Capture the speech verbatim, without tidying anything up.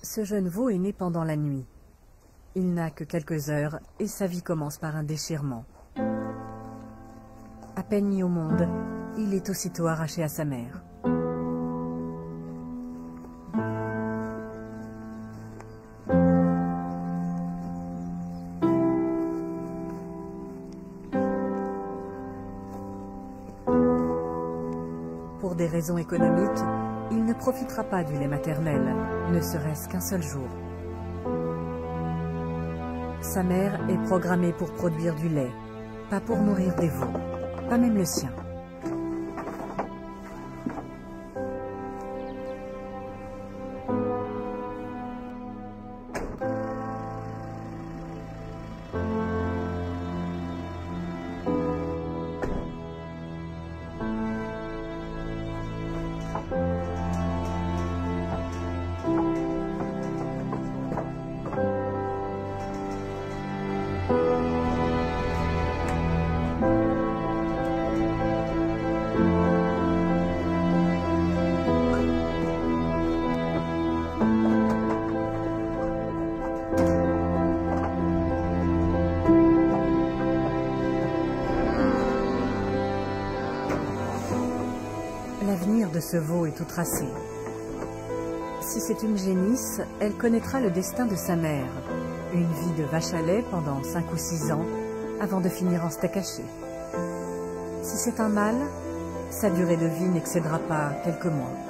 Ce jeune veau est né pendant la nuit. Il n'a que quelques heures et sa vie commence par un déchirement. À peine mis au monde, il est aussitôt arraché à sa mère. Pour des raisons économiques, il ne profitera pas du lait maternel, ne serait-ce qu'un seul jour. Sa mère est programmée pour produire du lait, pas pour nourrir des veaux, pas même le sien. L'avenir de ce veau est tout tracé. Si c'est une génisse, elle connaîtra le destin de sa mère, une vie de vache à lait pendant cinq ou six ans, avant de finir en steak haché. Si c'est un mâle, sa durée de vie n'excédera pas quelques mois.